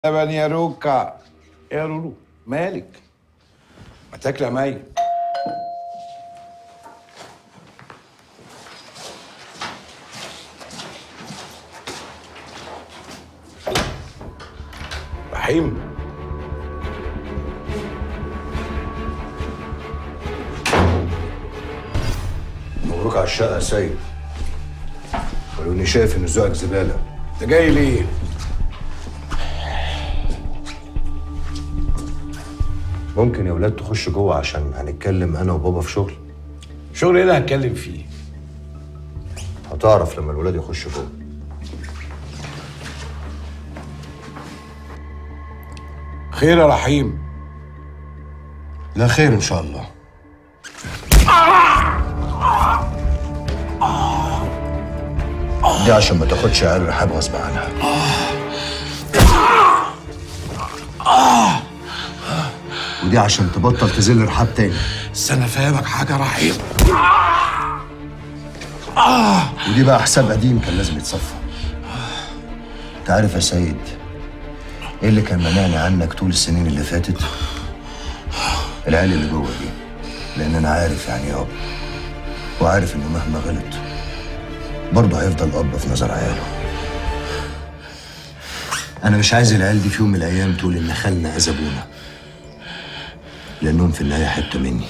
لبن يا روكا. يا رورو مالك؟ ما تاكل يا مي. رحيم مبروك على الشقة يا سيد. ولو اني شايف ان ذوقك زبالة. انت جاي ليه؟ ممكن يا ولاد تخش جوه عشان هنتكلم انا وبابا في شغل؟ شغل ايه اللي هتكلم فيه؟ هتعرف لما الولاد يخشوا جوه. خير يا رحيم؟ لا خير ان شاء الله. دي عشان ما تاخدش عيال رحاب غصب عنها. ودي عشان تبطل تذل رحاب تاني. بس انا فاهمك حاجه يا رحيم. ودي بقى حساب قديم كان لازم يتصفى. انت عارف يا سيد ايه اللي كان منعني عنك طول السنين اللي فاتت؟ العيال اللي جوه دي. لان انا عارف يعني ايه اب، وعارف انه مهما غلط برضه هيفضل اب في نظر عياله. انا مش عايز العيال دي في يوم من الايام تقول ان خالنا اذى ابونا، لانهم في النهايه حته مني.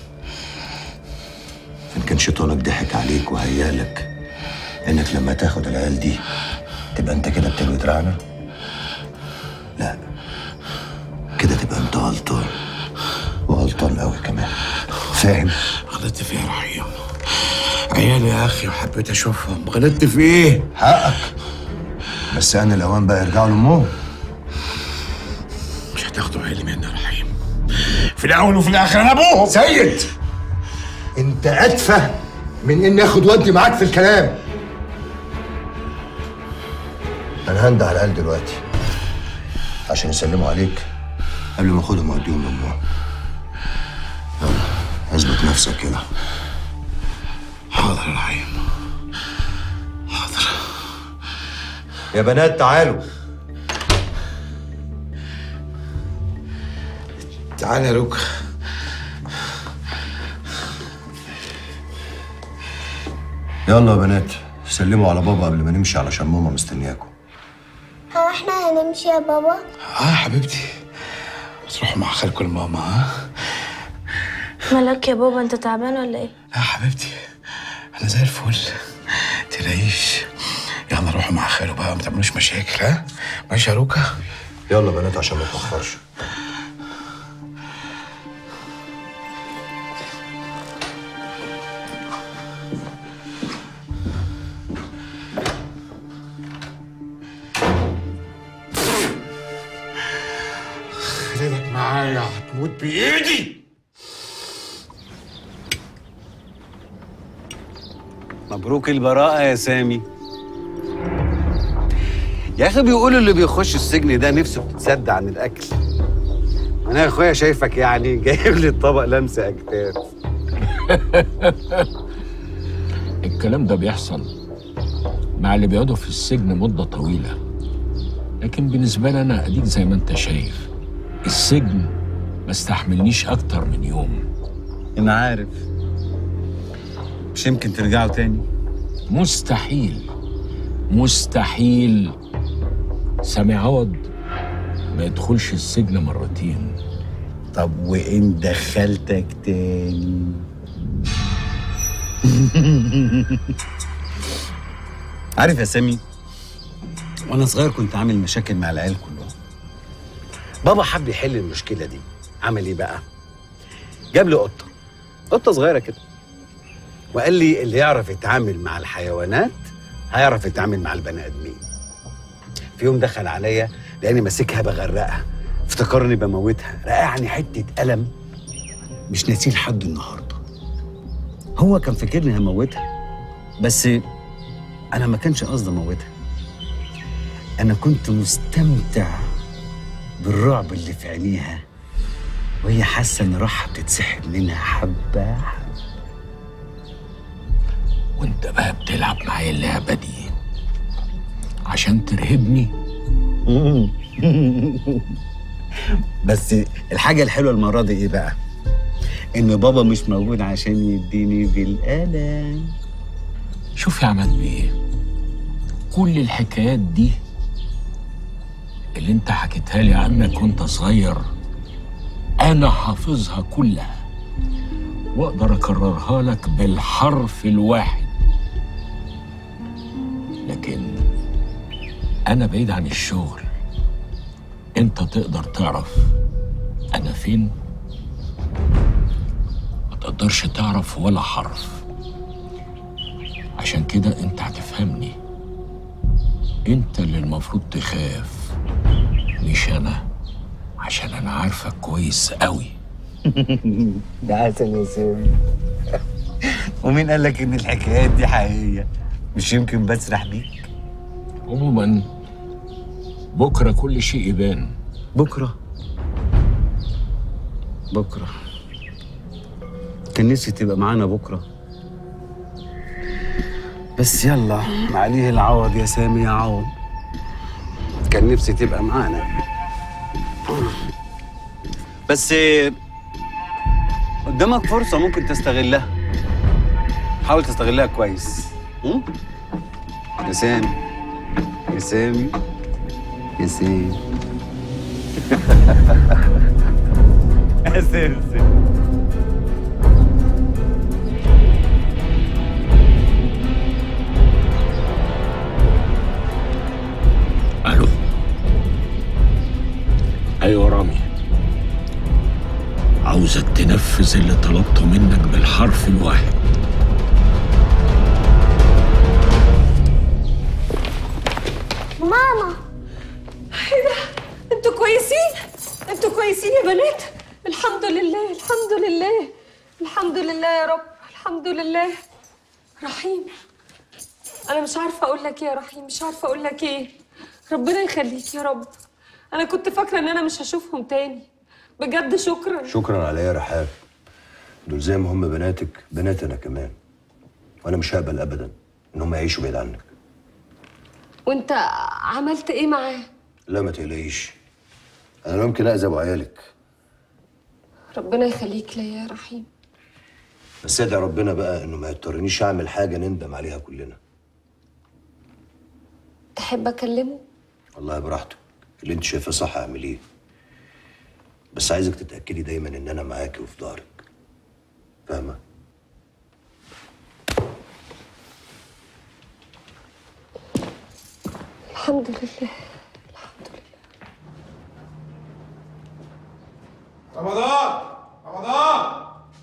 ان كان شيطانك ضحك عليك وهيالك انك لما تاخد العيال دي تبقى انت كده بتلوي دراعنا، لا، كده تبقى انت غلطان، وغلطان قوي كمان. فاهم؟ غلطت في ايه يا رحيم؟ عيالي يا اخي وحبيت اشوفهم. غلطت في ايه؟ حقك، بس انا الاوان بقى يرجعوا لامهم. مش هتاخدوا عيالي مني يا رحيم. في الاول وفي الاخر انا ابوهم. سيد، انت اتفه من اني اخد ودي معاك في الكلام. انا هندى على العيال دلوقتي عشان يسلموا عليك قبل ما اخدهم واوديهم لامهم. يلا اثبت نفسك كده. حاضر يا رحيم، حاضر. يا بنات تعالوا. تعال يا روكا. يلا يا بنات سلموا على بابا قبل ما نمشي علشان ماما مستنياكم. هو احنا هنمشي يا بابا؟ حبيبتي، تروحوا مع خالكم الماما. مالك يا بابا، انت تعبان ولا ايه؟ لا حبيبتي، انا زي الفل، تلاقيش. يلا روحوا مع خاله بقى، ما تعملوش مشاكل. ماشي يا روكا؟ يلا بنات عشان ما تتاخرش. خليك معايا هتموت بايدي. مبروك البراءة يا سامي. يا أخي بيقولوا اللي بيخش السجن ده نفسه بتتسد عن الأكل. أنا يا أخويا شايفك يعني جايب لي الطبق لمسة أكتاف. الكلام ده بيحصل مع اللي بيقعدوا في السجن مدة طويلة، لكن بالنسبة لي أنا أديك زي ما أنت شايف السجن ما استحملنيش أكتر من يوم. أنا عارف. مش يمكن ترجعوا تاني؟ مستحيل، مستحيل. سامي عوض ما يدخلش السجن مرتين. طب وإن دخلتك تاني؟ عارف يا سامي، وأنا صغير كنت عامل مشاكل مع العيال كلهم. بابا حب يحل المشكلة دي، عمل إيه بقى؟ جاب لي قطة صغيرة كده، وقال لي اللي يعرف يتعامل مع الحيوانات هيعرف يتعامل مع البني ادمين. في يوم دخل عليا لاني ماسكها بغرقها، افتكرني بموتها، رقعني حته قلم مش ناسيه لحد النهارده. هو كان فاكرني هموتها، بس انا ما كانش قصدي اموتها. انا كنت مستمتع بالرعب اللي في عينيها وهي حاسه ان روحها بتتسحب منها حبه حبه. وانت بقى بتلعب معايا اللعبة دي عشان ترهبني. بس الحاجة الحلوة المرة دي ايه بقى؟ إن بابا مش موجود عشان يديني بالقلم. شوف يا عماد بيه، كل الحكايات دي اللي انت حكيتها لي عنك وانت صغير انا حافظها كلها واقدر اكررها لك بالحرف الواحد، لكن انا بعيد عن الشغل. انت تقدر تعرف انا فين؟ ما تقدرش تعرف ولا حرف. عشان كده انت هتفهمني. انت اللي المفروض تخاف مش انا، عشان انا عارفك كويس قوي. ده عسل يا سامي. ومين قال لك ان الحكايات دي حقيقية؟ مش يمكن بسرح بيك؟ عموما بكره كل شيء يبان. بكرة كان نفسي تبقى معانا بكرة، بس يلا عليه العوض يا سامي يا عوض. كان نفسي تبقى معانا، بس قدامك فرصة ممكن تستغلها. حاول تستغلها كويس. يا سامي يا سامي يا سامي يا سامي. الو. ايوه رامي، عاوزك تنفذ اللي طلبته منك بالحرف الواحد. ماما ايه ده؟ انتوا كويسين؟ انتوا كويسين يا بنات؟ الحمد لله الحمد لله الحمد لله يا رب، الحمد لله. رحيم، انا مش عارفه اقول لك ايه يا رحيم، مش عارفه اقول لك ايه. ربنا يخليك يا رب. انا كنت فاكره ان انا مش هشوفهم تاني، بجد شكرا. شكرا على ايه يا رحاب؟ دول زي ما هم بناتك بنات انا كمان، وانا مش هقبل ابدا ان هم يعيشوا بعيد عنك. وانت عملت ايه معاه؟ لا ما تقلقيش، انا لا يمكن اذى ابو عيالك. ربنا يخليك ليا يا رحيم. بس ادعي ربنا بقى انه ما يضطرنيش اعمل حاجه نندم عليها كلنا. تحب اكلمه؟ والله براحتك، اللي انت شايفاه صح اعمليه، بس عايزك تتاكدي دايما ان انا معاكي وفي ظهرك، فاهمه؟ الحمد لله الحمد لله. رمضان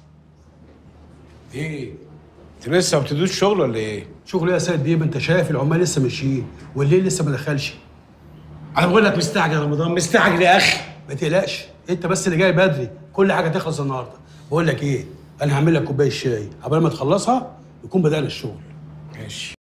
ايه؟ انت لسه ما بتدوش شغل ولا ايه؟ شغل ايه يا سيد بيه؟ ما انت شايف العمال لسه ماشيين والليل لسه ما دخلش. انا بقول لك مستعجل يا رمضان، مستعجل يا اخي. ما تقلقش، انت بس اللي جاي بدري، كل حاجه تخلص النهارده. بقول لك ايه، انا هعمل لك كوبايه شاي، قبل ما تخلصها يكون بدأنا الشغل. ماشي.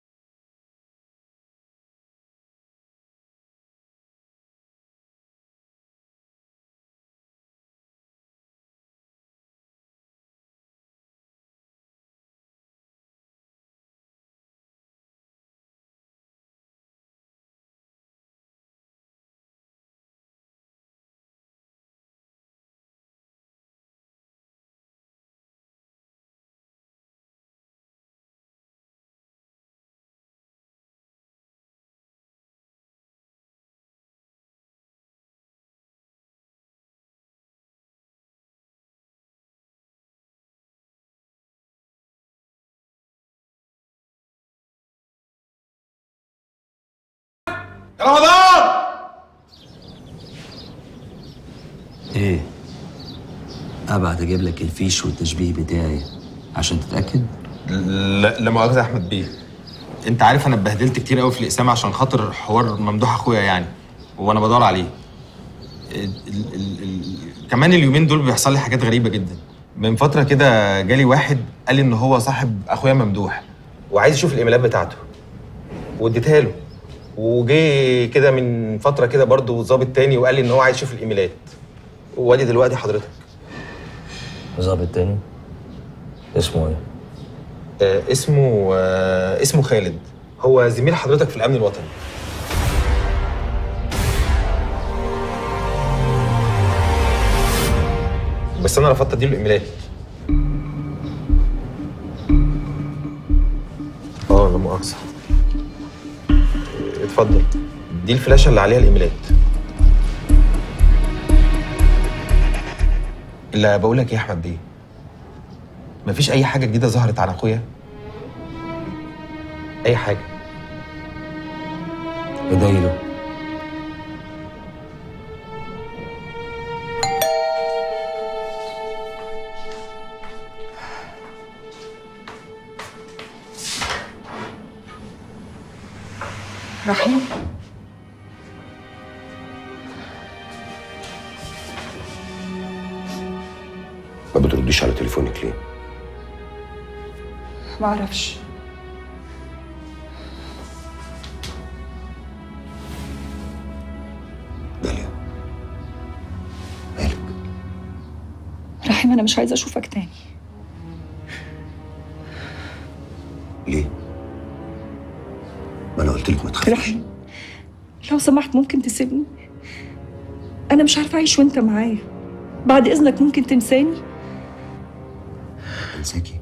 يا رمضان! ايه؟ ابعت اجيب لك الفيش والتشبيه بتاعي عشان تتاكد؟ لا مؤاخذة يا احمد بيه، انت عارف انا اتبهدلت كتير قوي في الاقسام عشان خاطر حوار ممدوح اخويا يعني، وانا بدور عليه. كمان اليومين دول بيحصل لي حاجات غريبة جدا. من فترة كده جالي واحد قال لي ان هو صاحب اخويا ممدوح وعايز يشوف الايميلات بتاعته، واديتها له. وجي كده من فترة كده برضه ظابط تاني وقال لي ان هو عايز يشوف الايميلات. وادي دلوقتي حضرتك. ظابط تاني؟ اسمه ايه؟ اسمه خالد، هو زميل حضرتك في الامن الوطني. بس انا رفضت اديله الايميلات. لا مؤاخذة. اتفضل، دي الفلاشة اللي عليها الايميلات. اللي بقول لك ايه يا احمد بيه، مفيش اي حاجة جديدة ظهرت عن اخويا؟ اي حاجة؟ ادايله. رحيم، ما بترديش على تليفونك ليه؟ ما اعرفش. داليا، مالك؟ رحيم انا مش عايزه اشوفك تاني. ليه؟ ما انا قلت لك ما تخافيش. رحيم لو سمحت ممكن تسيبني؟ انا مش عارفه اعيش وانت معايا. بعد اذنك ممكن تنساني؟ انساكي؟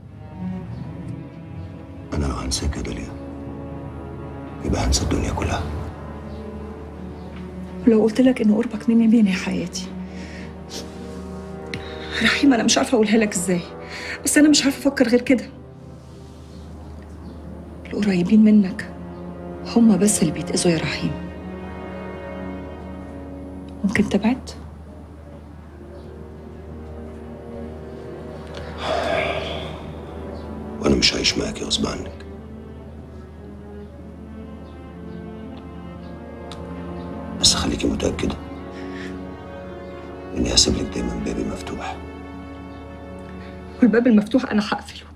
انا لو هنساك يا داليا يبقى هنسى الدنيا كلها. ولو قلت لك ان قربك مني بينهي حياتي؟ رحيم انا مش عارفه اقولها لك ازاي، بس انا مش عارفه افكر غير كده. القريبين منك هما بس اللي بيتأذوا يا رحيم. ممكن تبعد؟ وانا مش عايش معاكي غصب عنك. بس خليكي متأكدة اني هسيب لك دايما بابي مفتوح. والباب المفتوح انا هقفله.